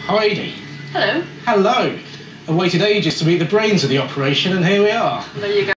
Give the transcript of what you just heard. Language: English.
Heidi. Hello. Hello. I waited ages to meet the brains of the operation, and here we are. There you go.